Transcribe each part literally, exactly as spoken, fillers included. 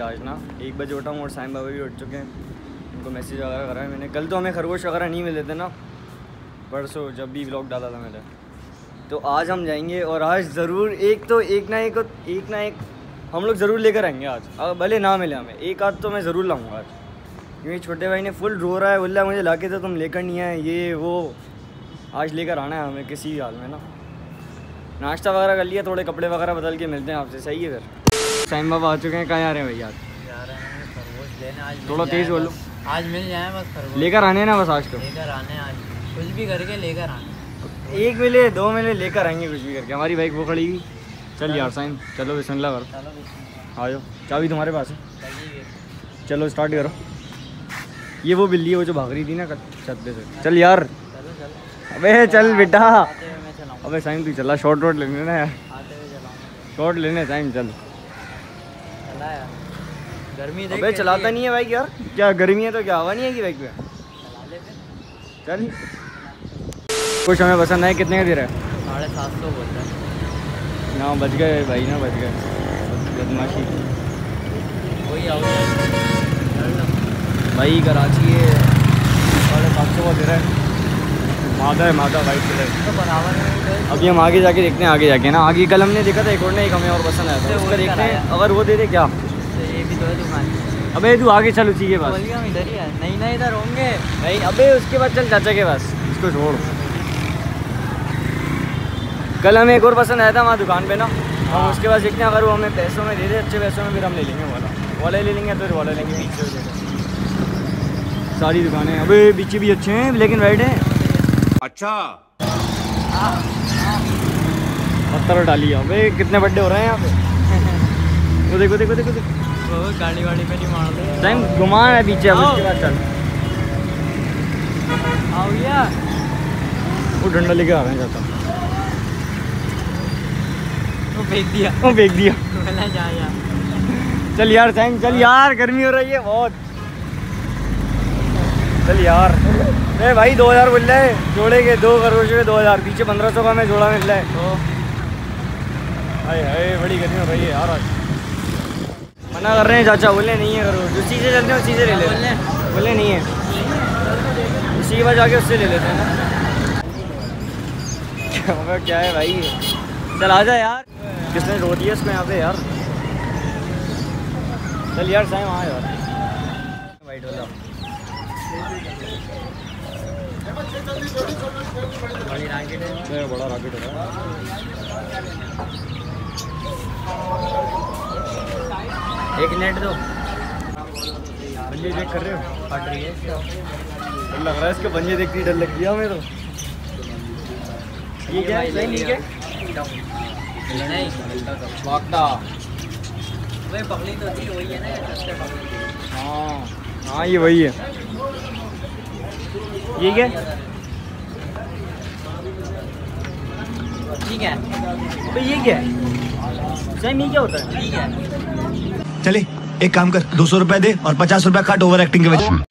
आज ना, एक बजे उठा हूँ और साईं बाबा भी उठ चुके हैं, उनको मैसेज वगैरह करा है मैंने। कल तो हमें खरगोश वगैरह नहीं मिले थे ना, परसों जब भी व्लॉग डाला था मैंने। तो आज हम जाएंगे और आज ज़रूर एक तो एक ना एक एक ना एक हम लोग ज़रूर लेकर आएंगे आज, अब भले ना मिले हमें, एक आध तो मैं ज़रूर लाऊंगा आज, क्योंकि छोटे भाई ने फुल रो रहा है, बोल रहा है मुझे ला के तो तुम लेकर नहीं आए, ये वो आज लेकर आना है हमें किसी हाल में ना। नाश्ता वगैरह कर लिया, थोड़े कपड़े वगैरह बदल के मिलते हैं आपसे, सही है फिर। साईं बाबा आ चुके हैं, कहाँ आ रहे हैं भैया? जा रहे हैं खरगोश लेने। आज थोड़ा तेज़ बोलो। आज मिल जाए बस खरगोश, लेकर आने ना बस, आज तो लेकर आने, आज कुछ भी करके लेकर आने। एक मिले दो मिले लेकर आएंगे कुछ भी करके। हमारी बाइक वो खड़ी हुई। चल यार साईं, चलो बिस्मिल्लाह करो। चलो आ जाओ, चाबी तुम्हारे पास है, चलिए। चलो स्टार्ट करो। ये वो बिल्ली है वो जो भाग रही थी ना छत पे से। चल यार, चलो चलो। अबे चल बेटा। आते हुए मैं चलाऊँ, अबे साईं तू चला, शॉर्ट रोड लेने ना यार, आते हुए चलाऊँ। शॉर्ट लेने साईं चल। चला यार, गर्मी देख। अबे चलाता नहीं है बाइक यार, क्या गर्मी है तो क्या हवा नहीं है कि बाइक पे? चला ले फिर। चल कुछ हमें पसंद आए। कितने का दे रहा है? साढ़े सात सौ बोलता है ना, बच गए भाई ना, बच गए। बदमाशी वही आओ भाई, कराची है, साढ़े सात सौ का दे रहा है। मादा है मादा, वाइट कलर तो बराबर में। अभी हम आगे जाके देखते हैं, आगे जाके ना, आगे कल हमने देखा था एक और ना, एक हमें और पसंद आया था, उसका देखते हैं अगर वो दे दे क्या। तो ये भी तो है दुकान। अबे तू आगे चल उसी के पास। बोलिए हम इधर ही है। नहीं ना, इधर होंगे। नहीं अबे उसके बाद चल चाचा के पास, इसको छोड़। कल हमें एक और पसंद आया था वहाँ दुकान पे ना, हम उसके पास देखते हैं अगर वो हमें पैसों में दे दे, अच्छे पैसों में, फिर हम ले लेंगे वाला वाला ले लेंगे, फिर वाला लेंगे। पीछे सारी दुकानें, अबे पीछे भी अच्छे हैं लेकिन वाइट हैं। अच्छा पत्थर डाली है। अबे कितने बड्डे हो रहे हैं यहाँ पे। वो देखो देखो देखो देखो, वो गाड़ी वाड़ी पे नहीं मार दे। टाइम घुमा है पीछे, अब उसके बाद चल। आओ यार, वो डंडा लेके आ रहे हैं चाचा, वो फेंक दिया, वो फेंक दिया। बोला जा यार। चल यार साईं, चल यार, गर्मी हो रही है बहुत। चल यार। ए भाई दो हज़ार बोल रहे हैं जोड़े के, दो खरगोश के दो हज़ार, पीछे पंद्रह सौ का हमें जोड़ा मिल रहा है। तो हाय हाय, बड़ी गर्मी हो रही है यार आज। मना कर रहे हैं चाचा, बोले नहीं है खरगोश, जो चीज़ें चलते हैं उस चीज़ें ले लेते हैं, बोले नहीं है, उसी के बाद जाके उससे ले लेते हैं ना। क्या क्या है भाई, चल आ जा यार। किसने रो दिया इसको यहाँ पे यार? चल यार साईं वहाँ यार, वाइट वाला बड़ी राकेट है, बड़ा रॉकेट है। एक नेट दो। पंजे देख कर रहे हो? फट रही है, डर लग रहा है इसके, पंजे देखती डर लग गया हमें तो। ये क्या है? सही ठीक है नहीं भागता। वही पगली तो थी, वही है ना सस्ते पगली। हाँ हाँ, ये वही है। ये क्या ठीक है। अबे ये क्या है सही, ये क्या होता है? ठीक है, चले एक काम कर, दो सौ रुपए दे और पचास रुपए काट ओवर एक्टिंग के वजह।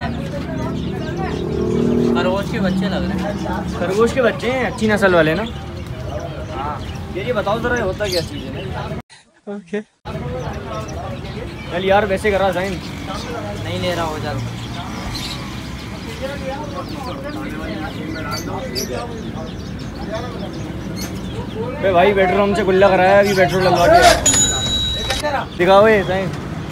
खरगोश के बच्चे लग रहे हैं। खरगोश के बच्चे हैं, अच्छी नस्ल वाले ना। हाँ यार, ये बताओ जरा होता क्या चीज़ है? ओके, चल यार वैसे करा साईं, नहीं ले रहा हो जा। बे भाई पेट्रोल हमसे गुल्ला कराया, अभी पेट्रोल डलवा के दिखाओ ये साईं।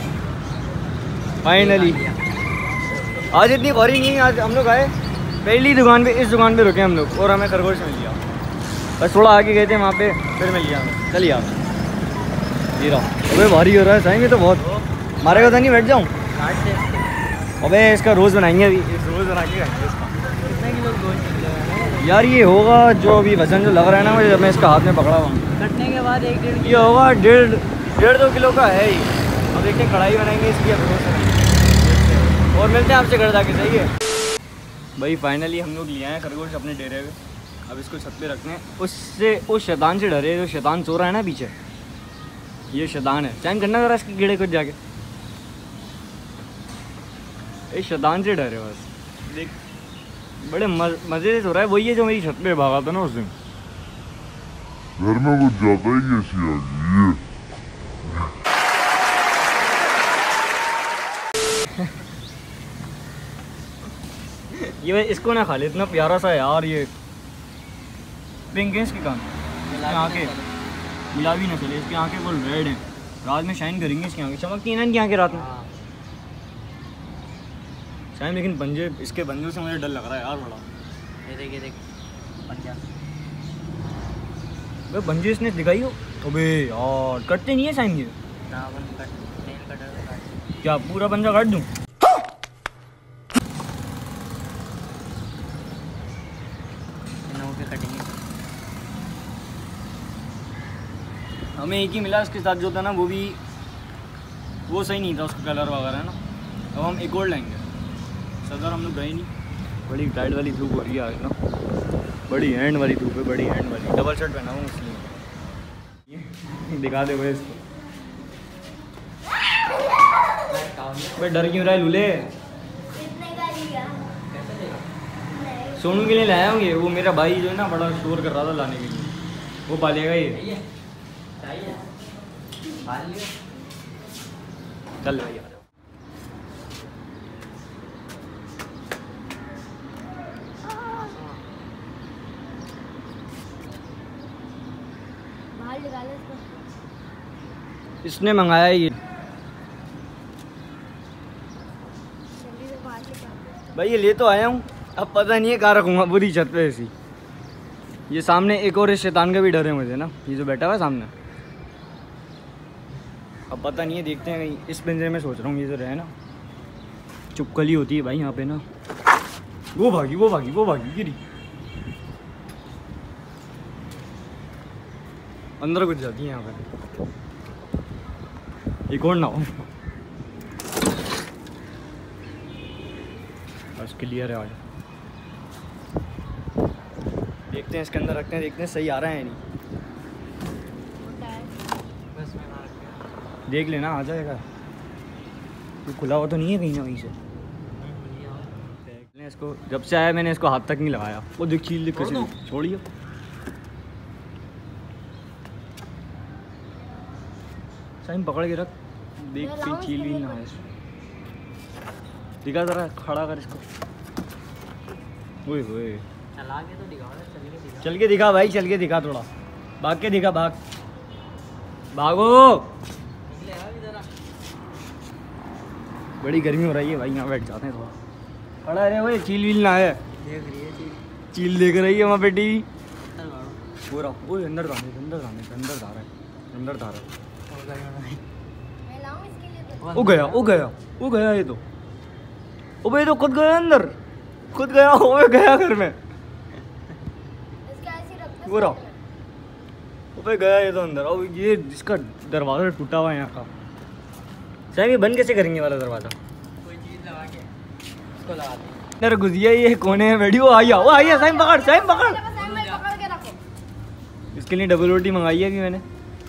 फाइनली आज इतनी गौरी नहीं, आज हम लोग आए पहली दुकान पे, इस दुकान पे रुके हम लोग और हमें खरगोश मिल गया। बस थोड़ा आगे गए थे वहाँ पे, फिर मिल गया हमें। चलिए आप ये रहा। अबे भारी हो रहा है साईं, ये तो बहुत मारेगा तो नहीं, बैठ जाऊँ। अबे इसका रोज़ बनाएंगे, अभी रोज़ बना के खाएंगे इसका। कितने किलो गोश्त मिल जाएगा यार ये होगा जो अभी वजन जो लग रहा है ना मुझे, जब मैं इसका हाथ में पकड़ा हुआ, कटने के बाद एक डेढ़ ये होगा डेढ़ डेढ़ दो किलो का है ही। अब देखते कढ़ाई बनाएंगे इसकी, अब और मिलते हैं आपसे घर जाके, सही है भाई। फाइनली हम लोग लिए हैं खरगोश अपने डेरे पे, अब इसको छत पे रखने हैं। उससे उस शैतान से डरे, जो शैतान सो रहा है ना पीछे, ये शैतान है। चैन करना जरा इसके कीड़े को जाके, इस शैतान से डरे बस। देख बड़े मज़े से सो रहा है, वही है जो मेरी छत पे भागा था ना उस दिन। घर में कुछ ज़्यादा ही ऐसी आ गई है। ये इसको ना खा ले, इतना प्यारा सा है यार। ये पिंक है इसकी कान, इसकी आँखें गुलाबी ना चले, इसकी आँखें फुल रेड हैं, रात में शाइन करेंगी इसकी आँखें, चमकती है ना इनकी आँखें रात में शाइन। लेकिन पंजे, इसके पंजों से मुझे डर लग रहा है यार बड़ा। ये देख ये देख पंजा। भाई पंजे इसने दिखाई हो? अबे यार कटते नहीं है शाइन ये। ना अपन कट नेल कटर से काट। क्या पूरा पंजा काट दूँ? नौ के कटेंगे। हमें एक ही मिला इसके साथ जो था ना, वो भी वो सही नहीं था उसका कलर वगैरह ना। अब हम एक और लेंगे। सदर हम लोग गए नहीं, बड़ी टाइट वाली धूप हो रही है आज ना, बड़ी हैंड वाली धूप है, बड़ी हैंड वाली। डबल शर्ट पहना हूँ इसलिए। दिखा दे भाई इसको। भाई डर क्यों रहा है लूले? सोनू के लिए लाया हूँ ये, वो मेरा भाई जो है ना बड़ा शोर कर रहा था लाने के लिए, वो पालेगा ये। चल भाई इसने मंगाया ये। भाई ये ले तो आया हूँ, अब पता नहीं है कहाँ रखूँगा, पूरी छत पे ऐसी। ये सामने एक और इस शैतान का भी डर है मुझे ना, ये जो बैठा हुआ है सामने। अब पता नहीं है, देखते हैं कहीं इस पिंजरे में सोच रहा हूँ। ये जो रहे ना, चुपकली होती है भाई यहाँ पे ना। वो भागी वो भागी वो भागी गिरी, अंदर घुस जाती है यहाँ पे। एक और ना हो बस क्लियर है आज। देखते हैं इसके अंदर रखते हैं, देखते हैं सही आ रहा है नहीं। देख लेना आ जाएगा, तो खुला हुआ तो नहीं है कहीं ना कहीं से। देख लें इसको, जब से आया मैंने इसको हाथ तक नहीं लगाया। वो देख चील देख कैसे, छोड़िए साइन पकड़ के रख, देख कहीं चील भी ना है। दिखा जरा, खड़ा कर इसको। ओए होए, चला के तो दिखाओ, चल के दिखाओ। चल के दिखा भाई, चल के दिखा, थोड़ा भाग के दिखा, भाग भागो। बड़ी गर्मी हो रही है भाई, यहाँ बैठ जाते हैं थोड़ा। खड़ा रहे वो, चील वील ना है। देख रही है चील, चील देख रही है वहाँ बेटी। चल मारो। हो रहा वो अंदर जाने, अंदर जाने, अंदर जा रहा है, अंदर जा रहा है। वो गया वो गया वो गया, ये तो ओ भाई तो खुद गया अंदर, खुद गया, वो गया घर में। वो रहा वो पे गया ये तो अंदर। और ये जिसका दरवाज़ा टूटा हुआ है यहाँ का, साहब ये बंद कैसे करेंगे वाला दरवाज़ा? कोई चीज़ लगा के इसको लगा दे। अंदर घुसिया, ये कोने में बैठी। वो आइया वो आइया, साइम पकड़, साइम पकड़। इसके लिए डबल रोटी मंगाई है कि मैंने।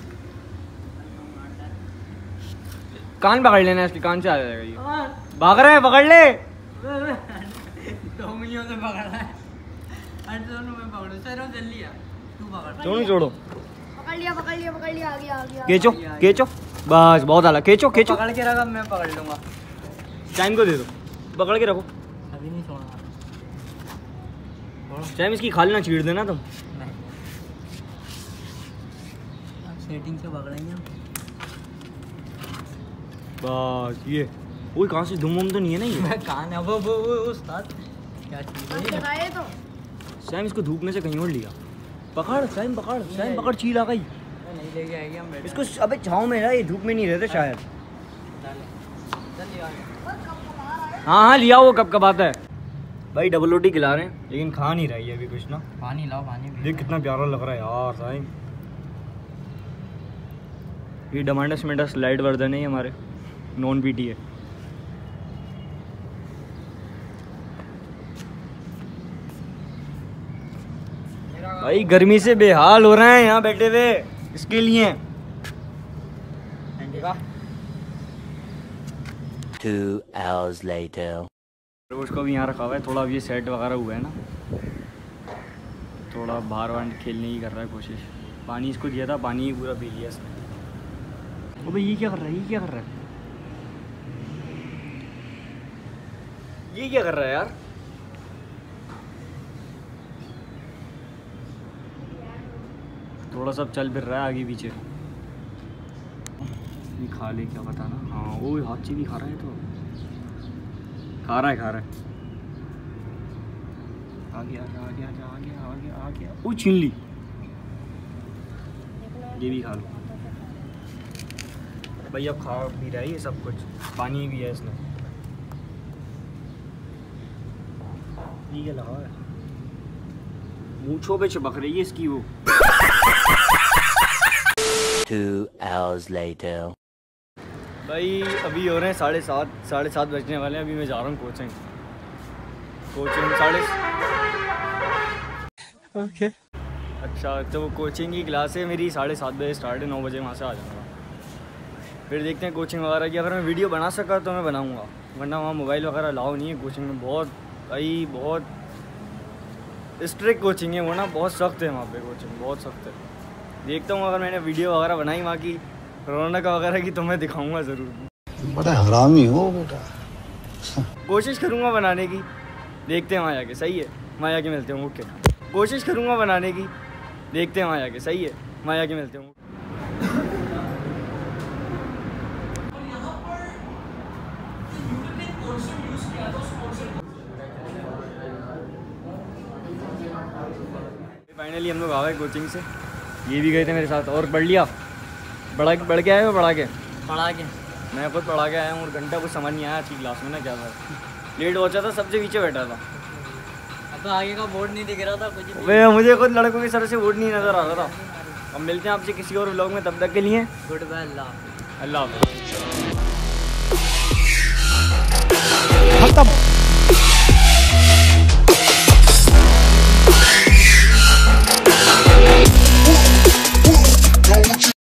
कान पकड़ लेना, इसके कान से आ जाएगा ये। भाग रहे हैं, पकड़ ले। तो मुझे उसे पकड़ना है। अरे दोनों में पकड़ो, सर जल्दी आ, तू पकड़। छोड़ो छोड़ो, पकड़ लिया पकड़ लिया पकड़ लिया, आ गया आ गया। केचो केचो, बस बहुत आला, केचो केचो। पकड़ के रखा, मैं पकड़ लूँगा। टाइम को दे दो, पकड़ के रखो। अभी नहीं छोड़ना। टाइम इसकी खाल ना चीड़ देना तुम। नहीं, सेटिंग से पकड़ेंगे हम। बस ये, वो कहाँ से धूम वूम तो नहीं है ना ये? मैं कान है वो वो वो उस्ताद, क्या चीज़ है ये? लगाए तो सैम इसको धूप में से कहीं और लिया। पकड़ सैम, पकड़ सैम, पकड़, चील आ गई। नहीं लेके आएगी, हम बैठे। इसको अबे छाँव में ना, ये धूप में नहीं रहते शायद। हाँ हाँ लिया, वो कब कब आता है भाई। डबल रोटी खिला रहे हैं लेकिन खा नहीं रही है अभी कुछ ना। पानी लाओ, पानी पी। देख कितना प्यारा लग रहा है यार साईं। ये डमांडस मेडस लाइट वर्जन है हमारे, नॉन पीटी है। भाई गर्मी से बेहाल हो रहे हैं यहाँ बैठे हुए, इसके लिए। Two hours later. उसको भी यहाँ रखा हुआ है, थोड़ा अब ये सेट वगैरह हुआ है ना, थोड़ा बाहर वार खेलने की कर रहा है कोशिश। पानी इसको दिया था, पानी पूरा पी लिया इसने। ओ भाई ये क्या कर रहा है, ये क्या कर रहा है, ये क्या कर रहा है यार? थोड़ा सा चल फिर रहा है आगे पीछे। ये खा ले क्या पता ना। हाँ वो हाथी भी खा रहा है, तो खा रहा है खा रहा है। आ गया आ गया आ गया आ गया आ गया। वो छीन ली, ये भी खा लो भाई। अब खा भी रहा है ये सब कुछ, पानी भी है इसमें। ये क्या लगा है, मूंछों पे चिपक रही है इसकी वो। Two hours later. भाई अभी हो रहे हैं साढ़े सात साढ़े सात बजने वाले हैं। अभी मैं जा रहा हूँ कोचिंग कोचिंग साढ़े ओके अच्छा। तो वो कोचिंग की क्लास है मेरी साढ़े सात बजे स्टार्ट है, नौ बजे वहाँ से आ जाऊँगा। फिर देखते हैं कोचिंग वगैरह की, अगर मैं वीडियो बना सका तो मैं बनाऊँगा, वरना वहाँ मोबाइल वगैरह अलाउ नहीं है कोचिंग में। बहुत भाई बहुत स्ट्रिक्ट कोचिंग है वो ना, बहुत सख्त है वहाँ पे कोचिंग, बहुत सख्त है। देखता हूँ अगर मैंने वीडियो वगैरह बनाई वहाँ की रौनक वगैरह की तो मैं दिखाऊंगा ज़रूर। बड़ा हरामी हो बेटा। कोशिश करूँगा बनाने की, देखते हैं वहाँ जाके। सही है, वहाँ जाके मिलते हैं। ओके कोशिश करूँगा बनाने की, देखते हैं वहाँ जाके। सही है, वहाँ जाके मिलते हैं। फाइनली हम लोग आ गए कोचिंग से, ये भी गए थे मेरे साथ। और पढ़ लिया, पढ़ा बढ़ के आए हो? पढ़ा के पढ़ा के मैं खुद पढ़ा के आया हूँ। और घंटा कुछ समझ नहीं आया आज की क्लास में ना, क्या था लेट पहुँचा था, सबसे पीछे बैठा था। अब तो आगे का बोर्ड नहीं दिख रहा था कुछ भी। वे मुझे खुद लड़कों की सर से बोर्ड नहीं नज़र आ रहा था। अब मिलते हैं आपसे किसी और व्लॉग में, तब तक के लिए गुड बाय, अल्लाह अल्लाह हाफ़िज़। खत्म।